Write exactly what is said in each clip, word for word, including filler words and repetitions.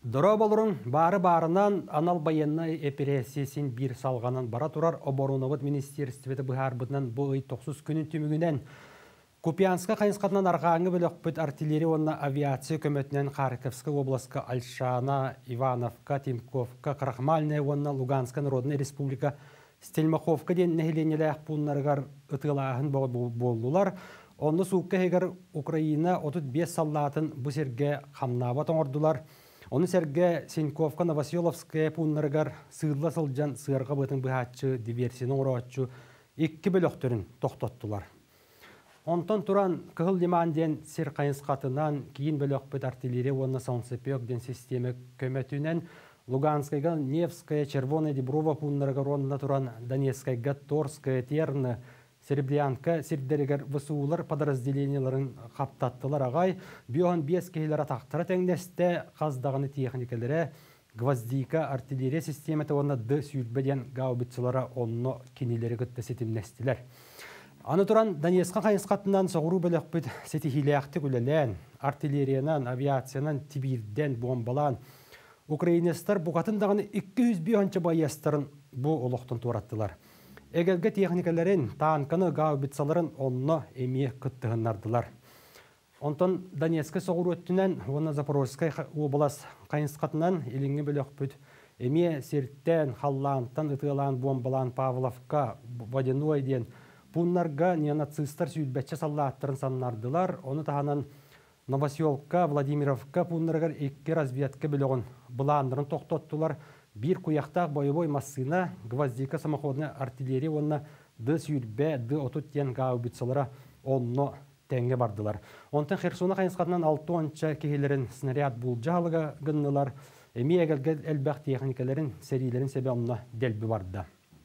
Дора болырың бары барынан анал байынна эпиресесін бір салғанын бара тұрар оборонавыд министерстветі бұхарбытынан бұй тоқсыз күнін түмігінен Купянска қайынсқатынан арғаңы бөліқпіт артиллерия онна авиация көмөтінен Харьковска обласка Альшана, Ивановка, Тимковка, Крахмальная онна Луганска Народная Республика Стельмаховка ден нәхеленелі ақпунларғар ұтылағын болдылар. Онны суыққа егер Украина отыз бес саллатын бұ серге қамнава тоңырдылар. Оны серге Сеньковка, Новоселовская пунларғар сыйлы сылжан сырға бұтын бұхатчы, диверсияның ұратчы екі бөліқтерін тоқтаттылар. Онтан туран кығыл лиман ден сер қайынсқатынан кейін бөліқпет артиллерия онна Солнцепек ден системі көмөтінен Луганскайга, Невская, Червоная, Деброва пунларғар онна туран Донецкайга, Торская, Терны, Серебрянка, Сердерегер высуулар подразделенияларын қаптаттылар ағай. Бүйоған бес кейлері тақтыра тәңнесті қаздағыны техникалері гвоздика артиллерия системеті онна ды сүйілбеден гаубитсылары онны кенелері күтті сетімнестілер. Аны туран Донецка қайынсқатынан соғыру бөліқпіт сетихилияқты күлелен, артиллериянан, авиациянан, Тибирден бомбалан. Украинестар бұғатындағыны екі жүз бейончы байестарын бұ олықтың тураттылар. Эгелге техникаларын, танканы, гаубитсаларын онны әме күттігіннардылар. Онтан Донецка соғыру өттінен, оны Запорожскай облас қайынсқатынан еліңі бөліқпіт әме серттен, халлантан, ытылан, бомбалан, Павловка, Водяной ден, Пуннарға неонацистар сүйілбәтші саллаттарын саннардылар. Оны тағанан Новоселовка, Владимировка пуннарғар екі разведка біліғын бұландырын тоқтаттылар. Bir куяқтақ боевой массына гвоздика самоходная артиллерия онна ды сүйілбә, ды отут тен гаубитсалары онны тәңге бардылар. Онтан Херсона қайынсқатынан алты онча кехелерін снаряд бұл жағылыға гыннылар. Эми әгелге әлбәқ техникаларын, серийлерін себе онна дәлбі барды.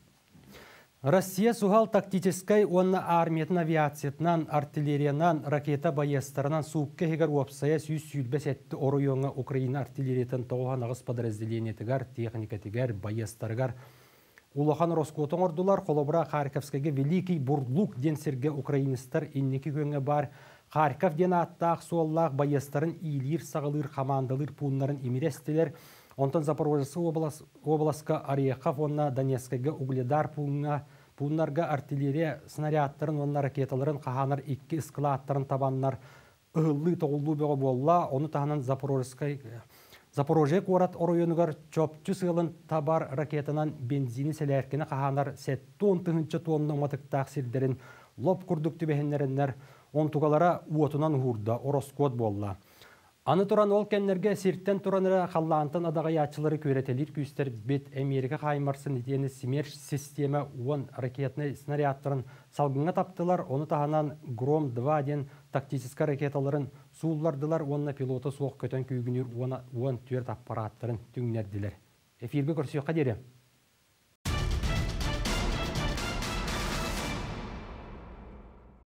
Россия сухал тактическай онна армиятын авиациятынан, артиллериянан, ракета байестарынан суыққа хегер уапсая сүйіз сүйілбәс әтті оройоңа Украина артиллериятын тоған ағыз подразделениетігер, техникатігер, байестаргар. Улахан Роскотың ордулар, қолыбыра Харьковскаге Великий Бурлук ден серге украинистар иннекі көңі бар. Харьков ден аттақ суаллақ байестарын ийлер, сағылыр, қамандылыр, пунларын емерестілер. Онтан Запорожцы обласка Орехов, онна Донецкайга Угледар пуннарға артиллерия снарядтарын, онна ракеталарын қағанар екі ысқылаттарын табаннар ұғылы тоғылы бөгі болла. Оны тағынан Запорожек орат оройынығар чөпчі сығылын табар ракетанан бензини сәләркені қағанар сәтті тығынчы тонның матықтақ сирдерін лоп күрдік түбәхінлерінлер он туғалара уотынан ғурда ороскот болла. Аны туран ол кәннерге сирттен тураныра қаллантын адаға ячылары көретелер күстер бет Америка қаймарсын етені Смерч система он ракетный снарядтарын салғынға таптылар. Оны тағанан Гром два ден тактическа ракеталарын суыллардылар. Онына пилоты соқ көтен күйгінер он төрт аппараттарын түңнерділер. Эфирге көрсеуққа дере.